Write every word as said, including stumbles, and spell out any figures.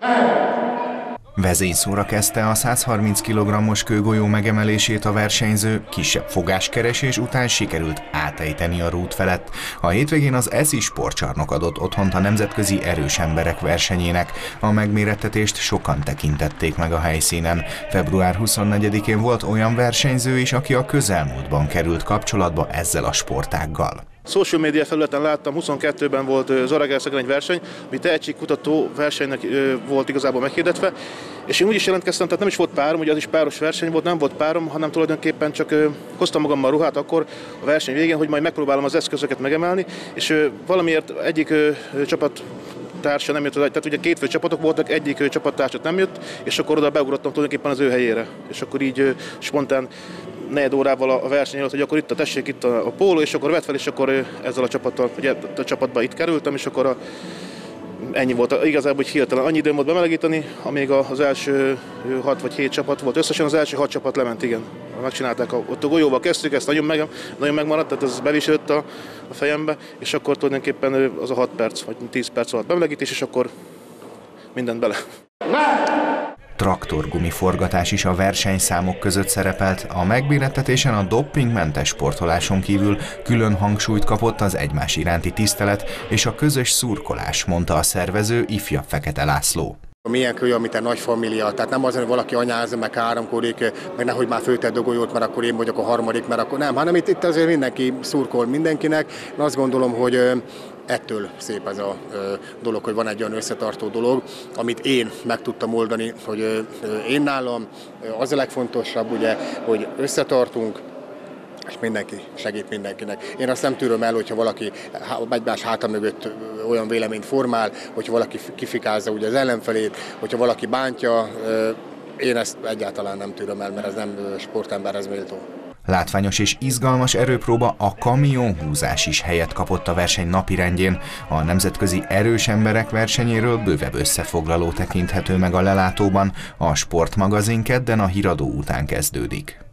Vezényszóra kezdte a százharminc kilogrammos kőgolyó megemelését a versenyző, kisebb fogáskeresés után sikerült átejteni a rút felett. A hétvégén az Eszi Sportcsarnok adott otthont a nemzetközi erős emberek versenyének. A megmérettetést sokan tekintették meg a helyszínen. február huszonnegyedikén volt olyan versenyző is, aki a közelmúltban került kapcsolatba ezzel a sportággal. Social média felületen láttam, huszonkettőben volt Zalaegerszegen egy verseny, ami tehetségkutató versenynek volt igazából meghirdetve, és én úgy is jelentkeztem, tehát nem is volt párom, ugye az is páros verseny volt, nem volt párom, hanem tulajdonképpen csak hoztam magammal ruhát akkor a verseny végén, hogy majd megpróbálom az eszközöket megemelni, és valamiért egyik csapat társa nem jött, tehát ugye két fő csapatok voltak, egyik csapattársat nem jött, és akkor oda beugrottam tulajdonképpen az ő helyére, és akkor így spontán negyed órával a verseny előtt, hogy akkor itt a tessék, itt a, a póló, és akkor vett fel, és akkor ezzel a csapattal, ugye a csapatba itt kerültem, és akkor a, ennyi volt. Igazából, hogy hirtelen annyi időm volt bemelegíteni, amíg az első hat vagy hét csapat volt. Összesen az első hat csapat lement, igen. Megcsinálták, a, ott a golyóval kezdtük, ezt nagyon, meg, nagyon megmaradt, tehát ez beviselődött a, a fejembe, és akkor tulajdonképpen az a hat perc, vagy tíz perc alatt bemelegítés, és akkor mindent bele. Traktorgumiforgatás is a versenyszámok között szerepelt, a megmérettetésen a doppingmentes sportoláson kívül külön hangsúlyt kapott az egymás iránti tisztelet és a közös szurkolás, mondta a szervező, ifjabb Fekete László. Milyen kő, amit a nagy família, tehát nem azért, hogy valaki anyázza, meg háromkodik, meg nehogy már föltedd a golyót, mert akkor én vagyok a harmadik, mert akkor nem, hanem itt, itt azért mindenki szurkol mindenkinek. Én azt gondolom, hogy ettől szép ez a dolog, hogy van egy olyan összetartó dolog, amit én meg tudtam oldani, hogy én nálam az a legfontosabb, ugye, hogy összetartunk, és mindenki segít mindenkinek. Én azt nem tűröm el, hogyha valaki egymás háta mögött olyan véleményt formál, hogyha valaki kifikázza ugye az ellenfelét, hogyha valaki bántja, én ezt egyáltalán nem tűröm el, mert ez nem sportemberhez méltó. Látványos és izgalmas erőpróba, a kamionhúzás is helyet kapott a verseny napirendjén. A nemzetközi erős emberek versenyéről bővebb összefoglaló tekinthető meg a lelátóban. A Sportmagazin kedden a híradó után kezdődik.